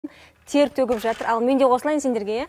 тер төгіп жатыр. Ал мен де қосылайын сендерге,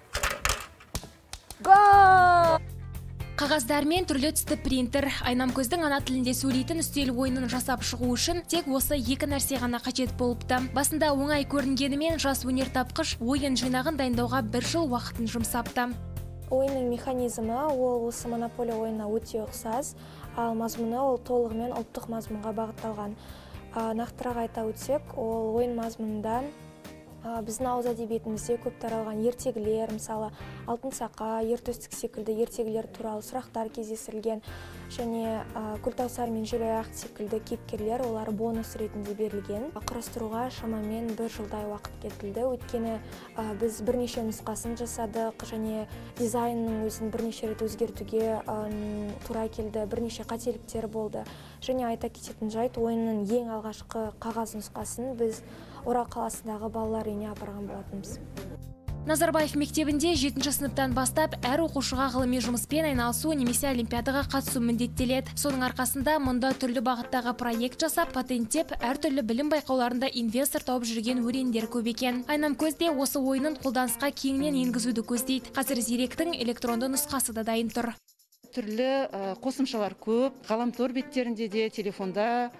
Гол! Қағаздар мен түрлі түсті принтер, Айнамкөздің ана тілінде сөйлейтін үстел ойынын жасап шығу үшін тек осы екі нәрсе ғана қажет болыпты. Басында оңай көрінгенімен жас өнертапқыш ойын жинағын дайындауға 1 жыл уақытын жұмсапты. Ойынның механизмі ол осы монополия ойынына өте ұқсас, ал мазмұны ол толығымен ұлттық мазмұнға бағытталған. Нақтырақ айта өтсек, ол ойын мазмұнында біздің ауыз әдебиетімізде көп таралған ертегілер, мысалы Алтын Сақа, Ертөстік секілді ертегілер туралы сұрақтар кездестірілген, және Күлтаусар мен Желаяқ секілді кейіпкерлер олар бонус ретінде берілген. Құрастыруға шамамен 1 жылдай уақыт кетілді. Өйткені біз бірнеше нұсқасын жасадық және дизайнның өзін бірнеше рет өзгертуге тура келді, бірнеше қателіктер болды. Және айта кететін жайт, ойынның ең алғашқы қағаз нұсқасын біз Орал қаласындағы балалар үйіне апарған болатынбыз. Назарбаев мектебінде 7-ші сыныптан бастап әр оқушыға ғылыми жұмыспен айналысу немесе олимпиадаға қатысу міндеттеледі. Соның арқасында мұнда түрлі бағыттағы проект жасап, патенттеп, әртүрлі білім байқауларында инвестор тауып жүрген өрендер көп екен. Айнамкөз де осы ойынын қолданысқа кеңінен енгізуді көздейді. Қазір зеректің электронды нұсқасы да дайын тұр. Түрлі қосымшалар көп, ғаламтор беттерінде де, телефонда,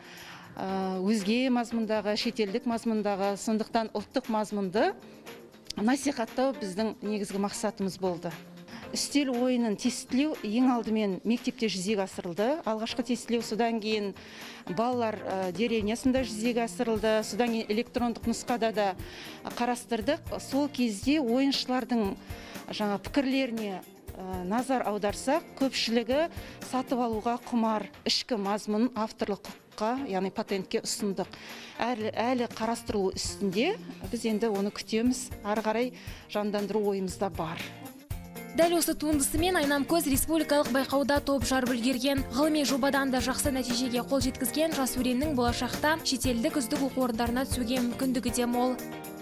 өзге мазмұндағы, шетелдік мазмұндағы, сондықтан ұлттық мазмұнды насихаттау біздің негізгі мақсатымыз болды. Үстел ойынын тестілеу ең алдымен мектепте жүзеге асырылды. Алғашқы тестілеу, содан кейін балалар деревнясында жүзеге асырылды, содан кейін электрондық нұсқада да қарастырдық. Сол кезде ойыншылардың пікірлеріне назар аударсақ, көпшілігі сатып алуға құмар ішкі мазмұн авторлық құқыққа, яғни патентке ұсындық. Әлі қарастырылу үстінде, біз енді оны күтеміз, ары қарай жандандыру ойымызда бар. Дәл осы туындысымен Айнамкөз республикалық байқауда топ жарып үлгерген. Ғылыми жобадан да жақсы нәтижеге қол жеткізген жас өреннің болашақта шетелдік үздік оқу орындарына түсуге мүмкіндігі де мол.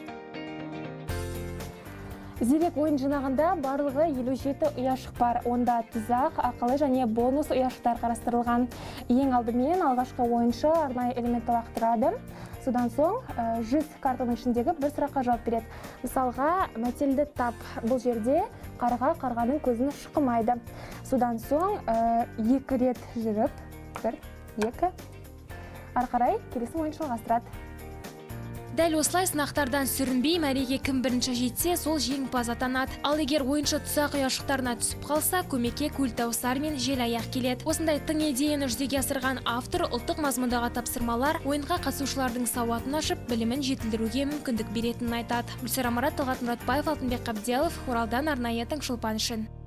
Зерек ойын жинағында барлығы 57 ұяшық бар. Онда тұзақ, ақылы және бонус ұяшықтар қарастырылған. Ең алдымен алғашқы ойыншы арнайы элементті лақтырады. Содан соң 100 картаның ішіндегі бір сұраққа жауап береді. Мысалға, мәтелді тап. Бұл жерде қарға қарғаның көзін шықымайды. Содан соң 2 рет жүріп, 1, 2, ары қарай келесі ойын жалғастырады. Дәл осылай сынақтардан сүрінбей, мәреге кім бірінші жетсе, сол жеңімпаз атанады. Ал егер ойыншы тұсақ ұяшықтарына түсіп қалса, көмекке Күлтаусар мен Желаяқ келеді. Осындай тың идеяны жүзеге асырған автор ұлттық мазмұндағы тапсырмалар ойынға қатысушылардың сауатын ашып, білімін жетілдіруге мүмкіндік беретінін айтады. Гүлсара Марат, Талғат Мұратбаев, Алтынбек Қабдиялов, Оралдан арнайы Таңшолпан үшін.